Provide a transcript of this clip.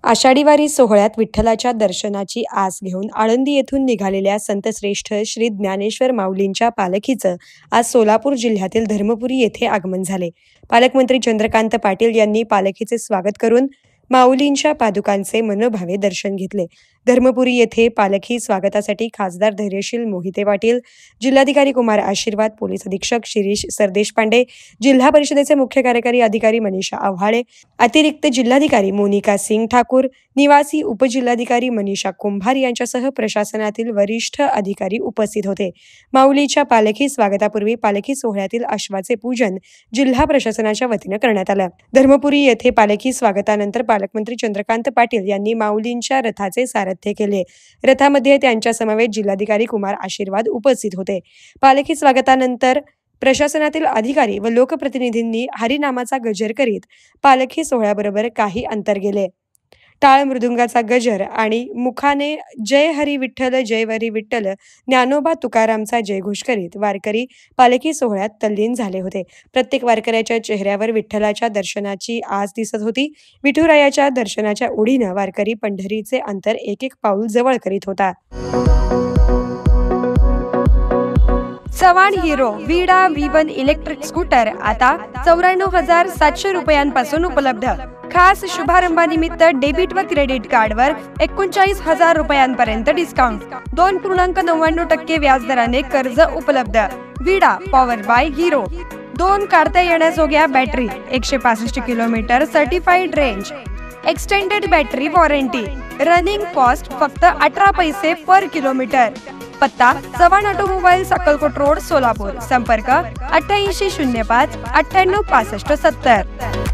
आषाढी वारी सोहळ्यात विठ्ठलाच्या दर्शनाची आस घेऊन आळंदी येथून निघालेल्या संतश्रेष्ठ श्री ज्ञानेश्वर माऊलींच्या पालखीचं आज सोलापूर जिल्ह्यातील धर्मपुरी येथे आगमन झाले। पालकमंत्री चंद्रकांत पाटील यांनी पालखीचे स्वागत करून माऊलींच्या पादुकांचे मनोभावे दर्शन घेतले। धर्मपुरी येथे पालखी स्वागतासाठी खासदार धैर्यशील मोहिते पाटील, जिल्हाधिकारी कुमार आशीर्वाद, पोलीस अधीक्षक शिरीष सरदेशपांडे, जिल्हा परिषदेचे मुख्य कार्यकारी अधिकारी मनीषा आव्हाळे, अतिरिक्त जिल्हाधिकारी मोनिका सिंग ठाकूर, निवासी उपजिल्हाधिकारी मनीषा कुंभार यांच्यासह प्रशासनातील वरिष्ठ अधिकारी उपस्थित होते। माऊलीच्या पालखी स्वागतापूर्वी पालखी सोहळ्यातील अश्वाचे पूजन जिल्हा प्रशासनाच्या वतीने करण्यात आले। धर्मपुरी येथे पालखी स्वागतानंतर पालकमंत्री चंद्रकांत पाटील यांनी माऊलींच्या रथाचे सारथ्य केले। रथामध्ये त्यांच्या समवेत जिल्हाधिकारी कुमार आशीर्वाद उपस्थित होते। पालखी स्वागतानंतर प्रशासनातील अधिकारी व लोकप्रतिनिधींनी हरिनामाचा गजर करीत पालखी सोहळ्याबरोबर काही अंतर गेले। टाळ मृदुंगाचा गजर आणि मुखाने जय हरी विठ्ठल जय हरी विठ्ठल ज्ञानोबा तुकारामचा जयघोष करीत वारकरी पालखी सोहळ्यात तल्लीन झाले होते। प्रत्येक वारकऱ्याच्या चेहऱ्यावर विठ्ठलाच्या दर्शनाची आस दिसत होती। विठुरायाच्या दर्शनाच्या ओढीनं वारकरी पंढरीचे अंतर एक एक पाऊल जवळ करीत होता। चव्हाण हिरो विडा V1 इलेक्ट्रिक स्कूटर आता 94,700 रुपयांपासून उपलब्ध। खास शुभारंभानिमित्त डेबिट व क्रेडिट कार्डवर 39,000 रुपयांपर्यंत डिस्काउंट, 2.99% व्याजदराने कर्ज उपलब्ध। विडा पॉवर बाय हिरो, 2 काढता येण्याजोग्या battery, 165 kilometre certified range, extended battery warranty, running cost फक्त 18 पैसे पर किलोमीटर। पत्ता चव्हाण ऑटोमोबाईल्स अक्कलकोट रोड सोलापूर। संपर्क 8805 98 65 70।